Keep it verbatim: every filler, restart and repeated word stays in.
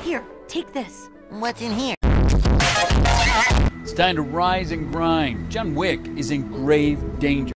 Here, take this. What's in here? It's time to rise and grind. John Wick is in grave danger.